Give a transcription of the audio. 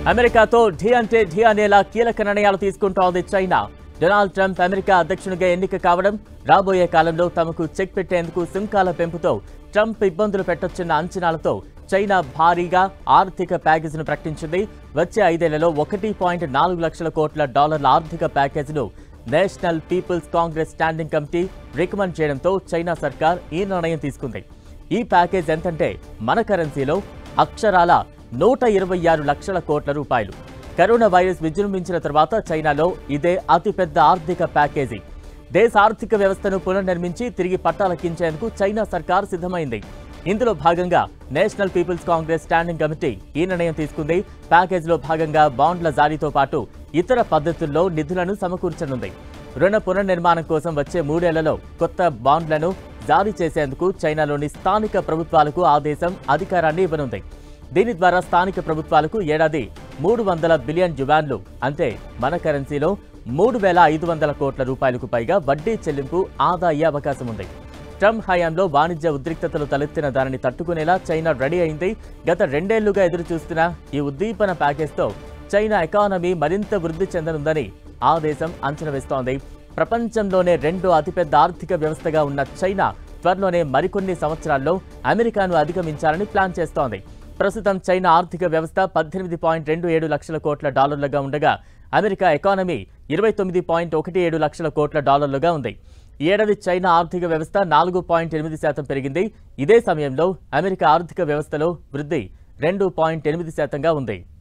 అమెరికాతో ఢీ అంటే ఢీ అనేలా కీలక నిర్ణయాలు తీసుకుంటోంది చైనా. డొనాల్డ్ ట్రంప్ అమెరికా అధ్యక్షునిగా ఎన్నిక కావడం, రాబోయే కాలంలో తమకు చెక్ పెట్టేందుకు సుంకాల పెంపుతో ట్రంప్ ఇబ్బందులు పెట్టొచ్చన్న అంచనాలతో చైనా భారీగా ఆర్థిక ప్యాకేజీని ప్రకటించింది. వచ్చే 5 ఏళ్లలో 1.4 లక్షల కోట్ల డాలర్ల ఆర్థిక ప్యాకేజీను national people's congress standing committee recommend చేయడంతో చైనా సర్కార్ ఈ నిర్ణయం తీసుకుంది. ఈ ప్యాకేజ్ ఎంతంటే మన కరెన్సీలో అక్షరాల 126 లక్షల కోట్ల రూపాయలు. కరోనా వైరస్ విజృంభించిన తర్వాత చైనాలో ఇదే అతిపెద్ద ఆర్థిక ప్యాకేజీ. దేశ ఆర్థిక వ్యవస్థను పునర్నిర్మించి తిరిగి పట్టాలెక్కించేందుకు చైనా సర్కార్ సిద్ధమైంది. ఇందులో భాగంగా national people's congress standing committee ఈ నిర్ణయం తీసుకుంది. ప్యాకేజీలో భాగంగా బాండ్ల జారీతో పాటు ఇతర పద్ధతుల్లో నిధులను సమకూర్చనుంది. రుణ పునర్నిర్మాణం కోసం వచ్చే 3 ఏళ్లలో కొత్త బాండ్లను జారీ చేసేందుకు చైనాలోని స్థానిక ప్రభుత్వాలకు ఆ దేశం అధికారాన్ని ఇవ్వనుంది. దీని ద్వారా స్థానిక ప్రభుత్వాలకు ఏడాది 300 బిలియన్ యువాన్లు అంటే మన కరెన్సీలో 3,500 కోట్ల రూపాయలకు పైగా వడ్డీ చెల్లింపు ఆదా అయ్యే అవకాశం ఉంది. ట్రంప్ హయాంలో వాణిజ్య ఉద్రిక్తతలు తలెత్తిన దానిని తట్టుకునేలా చైనా రెడీ అయింది. గత 2 ఏళ్లుగా ఎదురుచూస్తున్న ఈ ఉద్దీపన ప్యాకేజ్తో చైనా ఎకానమీ మరింత వృద్ధి చెందనుందని ఆ దేశం అంచనా వేస్తోంది. ప్రపంచంలోనే 2వ అతిపెద్ద ఆర్థిక వ్యవస్థగా ఉన్న చైనా త్వరలోనే మరికొన్ని సంవత్సరాల్లో అమెరికాను అధిగమించాలని ప్లాన్ చేస్తోంది. ప్రస్తుతం చైనా ఆర్థిక వ్యవస్థ 18.27 లక్షల కోట్ల డాలర్లుగా ఉండగా అమెరికా ఎకానమీ 29.17 లక్షల కోట్ల డాలర్లుగా ఉంది. ఈ ఏడాది చైనా ఆర్థిక వ్యవస్థ 4.8% పెరిగింది. ఇదే సమయంలో అమెరికా ఆర్థిక వ్యవస్థలో వృద్ధి 2.8%గా ఉంది.